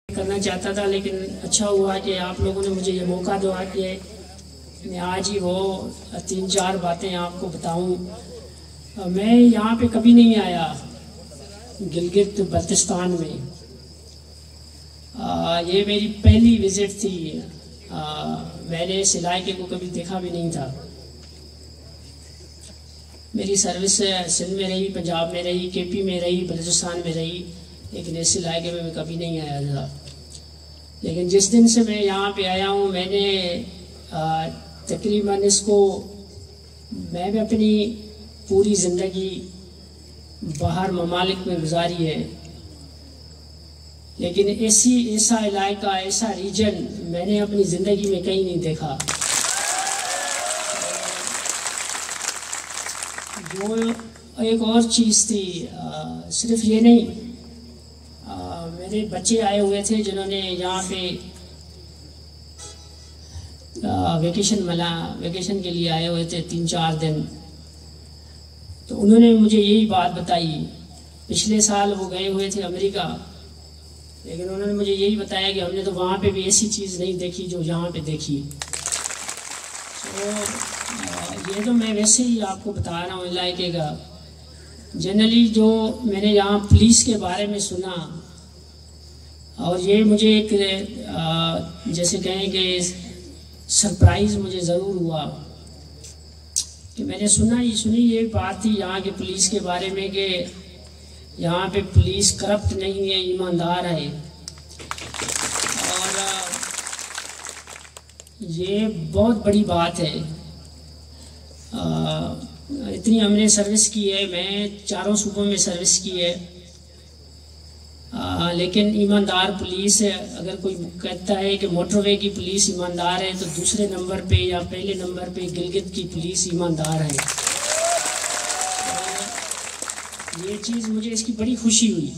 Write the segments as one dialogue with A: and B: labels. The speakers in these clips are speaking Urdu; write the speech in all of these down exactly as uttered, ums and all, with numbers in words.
A: کرنا چاہتا تھا، لیکن اچھا ہوا کہ آپ لوگوں نے مجھے یہ موقع دعا کیا ہے میں آج ہی وہ تین چار باتیں آپ کو بتاؤں۔ میں یہاں پہ کبھی نہیں آیا گلگت بلتستان میں، آ, یہ میری پہلی وزٹ تھی۔ آ, میں نے اس علاقے کو کبھی دیکھا بھی نہیں تھا۔ میری سروس سندھ میں رہی، پنجاب میں رہی، کے پی میں رہی، بلوچستان میں رہی، لیکن اس علاقے میں میں کبھی نہیں آیا تھا۔ لیکن جس دن سے میں یہاں پہ آیا ہوں، میں نے تقریباً اس کو میں بھی اپنی پوری زندگی باہر ممالک میں گزاری ہے، لیکن ایسی ایسا علاقہ، ایسا ریجن میں نے اپنی زندگی میں کہیں نہیں دیکھا۔ جو ایک اور چیز تھی، صرف یہ نہیں، میرے بچے آئے ہوئے تھے جنہوں نے یہاں پہ ویکیشن ملا ویکیشن کے لیے آئے ہوئے تھے تین چار دن۔ تو انہوں نے مجھے یہی بات بتائی، پچھلے سال وہ گئے ہوئے تھے امریکہ، لیکن انہوں نے مجھے یہی بتایا کہ ہم نے تو وہاں پہ بھی ایسی چیز نہیں دیکھی جو یہاں پہ دیکھی۔ تو یہ تو میں ویسے ہی آپ کو بتا رہا ہوں علاقے کا۔ جنرلی جو میں نے یہاں پولیس کے بارے میں سنا، اور یہ مجھے ایک جیسے کہیں کہ سرپرائز مجھے ضرور ہوا کہ میں نے سنا یہ سنی یہ بات تھی یہاں کے پولیس کے بارے میں کہ یہاں پہ پولیس کرپٹ نہیں ہے، ایماندار ہے۔ اور یہ بہت بڑی بات ہے۔ اتنی ہم نے سروس کی ہے، میں چاروں صوبوں میں سروس کی ہے، آ, لیکن ایماندار پولیس ہے۔ اگر کوئی کہتا ہے کہ موٹر وے کی پولیس ایماندار ہے، تو دوسرے نمبر پہ یا پہلے نمبر پہ گلگت کی پولیس ایماندار ہے۔ یہ چیز مجھے اس کی بڑی خوشی ہوئی۔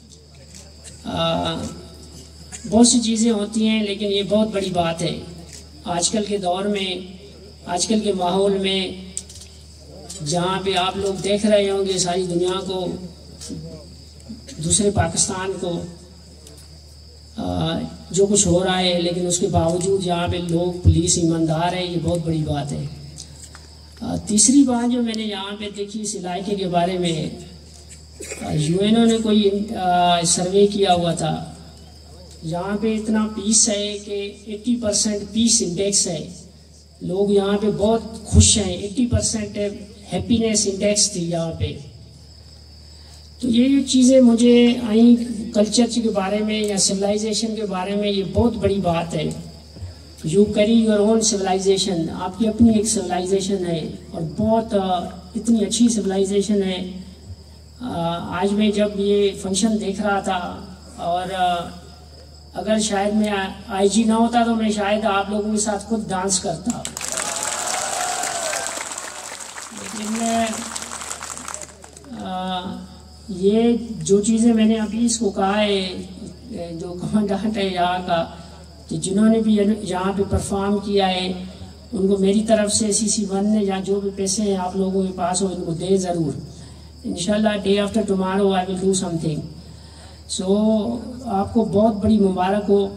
A: آ, بہت سی چیزیں ہوتی ہیں، لیکن یہ بہت بڑی بات ہے آج کل کے دور میں، آج کل کے ماحول میں، جہاں پہ آپ لوگ دیکھ رہے ہوں گے ساری دنیا کو، دوسرے پاکستان کو، آ, جو کچھ ہو رہا ہے، لیکن اس کے باوجود یہاں پہ لوگ پولیس ایماندار ہے، یہ بہت بڑی بات ہے۔ آ, تیسری بات جو میں نے یہاں پہ دیکھی اس علاقے کے بارے میں، یو این او نے کوئی سروے کیا ہوا تھا، یہاں پہ اتنا پیس ہے کہ ایٹی پرسینٹ پیس انڈیکس ہے، لوگ یہاں پہ بہت خوش ہیں، ایٹی پرسینٹ ہیپینیس انڈیکس تھی یہاں پہ۔ تو یہ جو چیزیں مجھے آئیں کلچر کے بارے میں یا سویلائزیشن کے بارے میں، یہ بہت بڑی بات ہے۔ You carry your own civilization, آپ کی اپنی ایک سویلائزیشن ہے، اور بہت اتنی اچھی سویلائزیشن ہے۔ آج میں جب یہ فنکشن دیکھ رہا تھا، اور اگر شاید میں آئی جی نہ ہوتا تو میں شاید آپ لوگوں کے ساتھ خود ڈانس کرتا، لیکن یہ جو چیزیں میں نے ابھی اس کو کہا ہے، جو کمانڈنٹ ہے یہاں کا، کہ جنہوں نے بھی یہاں پہ پرفارم کیا ہے، ان کو میری طرف سے سی سی ون نے یا جو بھی پیسے ہیں آپ لوگوں کے پاس ہو، ان کو دے ضرور۔ انشاءاللہ day after tomorrow I will do something. سو آپ کو بہت بڑی مبارک ہو۔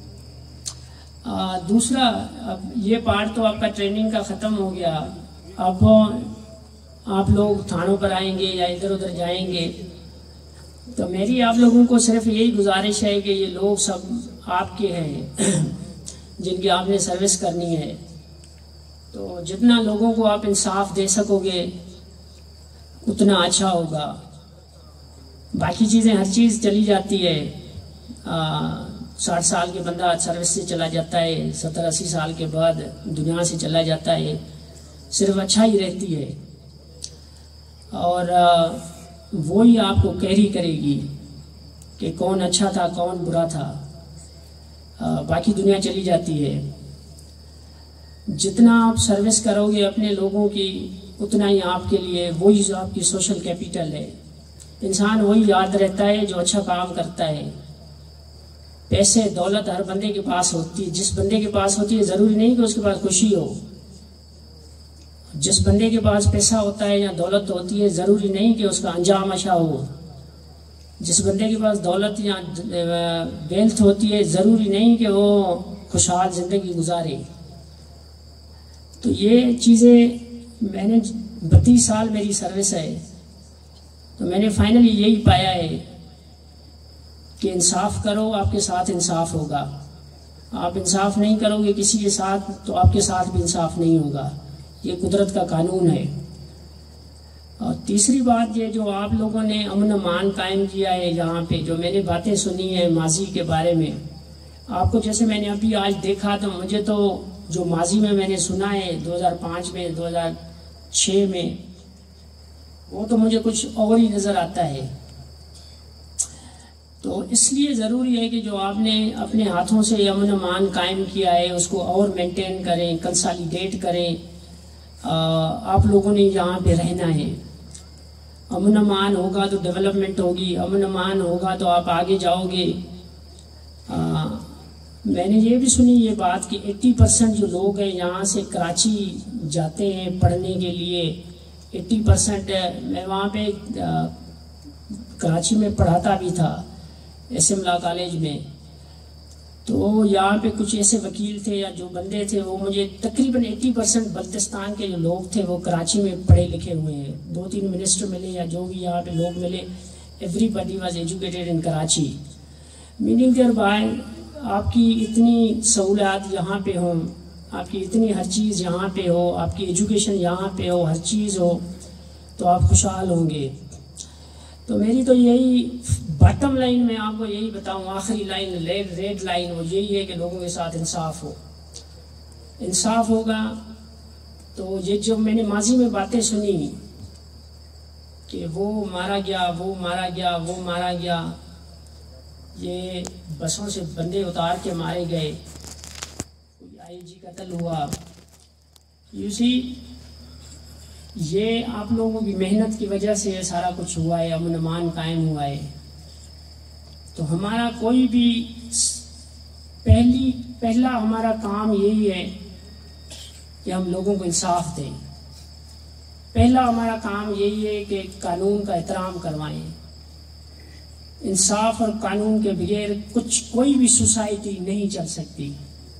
A: آ, دوسرا، اب یہ پارٹ تو آپ کا ٹریننگ کا ختم ہو گیا، اب آپ لوگ تھانوں پر آئیں گے یا ادھر ادھر جائیں گے، تو میری آپ لوگوں کو صرف یہی گزارش ہے کہ یہ لوگ سب آپ کے ہیں جن کی آپ نے سروس کرنی ہے، تو جتنا لوگوں کو آپ انصاف دے سکو گے اتنا اچھا ہوگا۔ باقی چیزیں ہر چیز چلی جاتی ہے، ساٹھ سال کے بندہ سروس سے چلا جاتا ہے، ستر اسی سال کے بعد دنیا سے چلا جاتا ہے، صرف اچھا ہی رہتی ہے، اور وہی آپ کو کیری کرے گی کہ کون اچھا تھا کون برا تھا۔ باقی دنیا چلی جاتی ہے، جتنا آپ سروس کرو گے اپنے لوگوں کی اتنا ہی آپ کے لیے، وہی جو آپ کی سوشل کیپیٹل ہے۔ انسان وہی یاد رہتا ہے جو اچھا کام کرتا ہے۔ پیسے دولت ہر بندے کے پاس ہوتی ہے، جس بندے کے پاس ہوتی ہے ضروری نہیں کہ اس کے پاس خوشی ہو، جس بندے کے پاس پیسہ ہوتا ہے یا دولت ہوتی ہے ضروری نہیں کہ اس کا انجام اچھا ہو۔ جس بندے کے پاس دولت یا ویلتھ ہوتی ہے ضروری نہیں کہ وہ خوشحال زندگی گزارے. تو یہ چیزیں میں نے بتیس سال میری سروس ہے تو میں نے فائنلی یہی پایا ہے کہ انصاف کرو، آپ کے ساتھ انصاف ہوگا. آپ انصاف نہیں کرو گے کسی کے ساتھ تو آپ کے ساتھ بھی انصاف نہیں ہوگا. یہ قدرت کا قانون ہے. اور تیسری بات یہ جو آپ لوگوں نے امن امان قائم کیا ہے یہاں پہ، جو میں نے باتیں سنی ہیں ماضی کے بارے میں، آپ کو جیسے میں نے ابھی آج دیکھا تو مجھے تو جو ماضی میں میں نے سنا ہے دو ہزار پانچ میں، دو ہزار چھ میں، وہ تو مجھے کچھ اور ہی نظر آتا ہے. تو اس لیے ضروری ہے کہ جو آپ نے اپنے ہاتھوں سے امن امان قائم کیا ہے اس کو اور مینٹین کریں، کنسالیڈیٹ کریں. آپ لوگوں نے یہاں پہ رہنا ہے. امن امان ہوگا تو ڈیولپمنٹ ہوگی، امن امان ہوگا تو آپ آگے جاؤ گے. میں نے یہ بھی سنی یہ بات کہ ایٹی پرسنٹ جو لوگ ہیں یہاں سے کراچی جاتے ہیں پڑھنے کے لیے. ایٹی پرسنٹ میں وہاں پہ کراچی میں پڑھاتا بھی تھا ایس ایم لا کالج میں. تو یہاں پہ کچھ ایسے وکیل تھے یا جو بندے تھے وہ مجھے تقریباً ایٹی پرسنٹ بلتستان کے جو لوگ تھے وہ کراچی میں پڑھے لکھے ہوئے ہیں. دو تین منسٹر ملے یا جو بھی یہاں پہ لوگ ملے، everybody was educated in Karachi. Meaning there by آپ کی اتنی سہولیات یہاں پہ ہوں، آپ کی اتنی ہر چیز یہاں پہ ہو، آپ کی ایجوکیشن یہاں پہ ہو، ہر چیز ہو تو آپ خوشحال ہوں گے. تو میری تو یہی باٹم لائن میں آپ کو یہی بتاؤں، آخری لائن ریڈ لائن وہ یہی ہے کہ لوگوں کے ساتھ انصاف ہو. انصاف ہوگا تو یہ جو میں نے ماضی میں باتیں سنی کہ وہ مارا گیا، وہ مارا گیا، وہ مارا گیا، یہ بسوں سے بندے اتار کے مارے گئے، کوئی آئی جی قتل ہوا. یو سی یہ آپ لوگوں کی محنت کی وجہ سے سارا کچھ ہوا ہے، امن امان قائم ہوا ہے. تو ہمارا کوئی بھی پہلی پہلا ہمارا کام یہی ہے کہ ہم لوگوں کو انصاف دیں. پہلا ہمارا کام یہی ہے کہ قانون کا احترام کروائیں. انصاف اور قانون کے بغیر کچھ کوئی بھی سوسائٹی نہیں چل سکتی.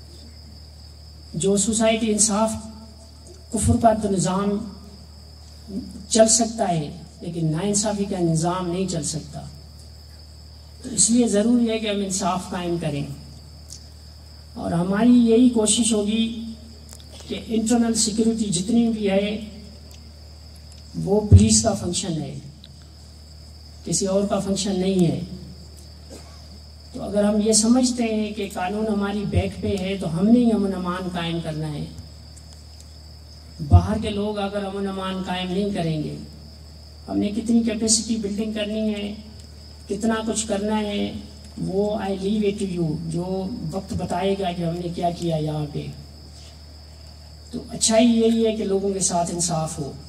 A: جو سوسائٹی انصاف کفر کا تو نظام چل سکتا ہے لیکن ناانصافی کا نظام نہیں چل سکتا. تو اس لیے ضروری ہے کہ ہم انصاف قائم کریں. اور ہماری یہی کوشش ہوگی کہ انٹرنل سیکیورٹی جتنی بھی ہے وہ پولیس کا فنکشن ہے، کسی اور کا فنکشن نہیں ہے. تو اگر ہم یہ سمجھتے ہیں کہ قانون ہماری بیک پہ ہے تو ہم نے ہی امن امان قائم کرنا ہے. باہر کے لوگ اگر امن امان قائم نہیں کریں گے، ہم نے کتنی کیپیسٹی بلڈنگ کرنی ہے، کتنا کچھ کرنا ہے، وہ I leave it to you, جو وقت بتائے گا کہ ہم نے کیا کیا یہاں پہ. تو اچھائی یہی ہے کہ لوگوں کے ساتھ انصاف ہو.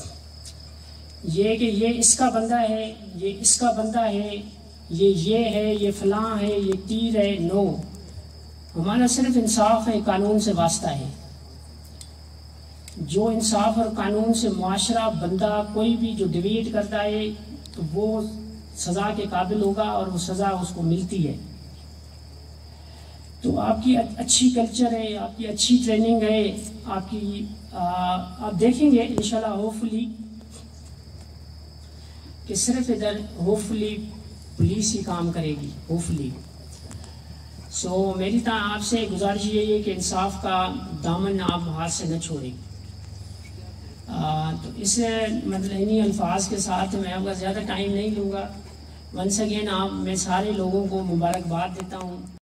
A: یہ کہ یہ اس کا بندہ ہے، یہ اس کا بندہ ہے، یہ یہ ہے، یہ فلاں ہے، یہ تیر ہے، نو. ہمارا صرف انصاف ہے، قانون سے واسطہ ہے. جو انصاف اور قانون سے معاشرہ بندہ کوئی بھی جو ڈیویٹ کرتا ہے تو وہ سزا کے قابل ہوگا اور وہ سزا اس کو ملتی ہے. تو آپ کی اچھی کلچر ہے، آپ کی اچھی ٹریننگ ہے، آپ کی آپ دیکھیں گے انشاءاللہ ہوپفلی کہ صرف ادھر ہوپفلی پولیس ہی کام کرے گی، ہوپفلی. سو میری تا آپ سے گزارش یہی ہے کہ انصاف کا دامن آپ ہاتھ سے نہ چھوڑیں. تو اس مطلب انہی الفاظ کے ساتھ میں آپ کا زیادہ ٹائم نہیں لوں گا. ونس اگین آپ میں سارے لوگوں کو مبارکباد دیتا ہوں.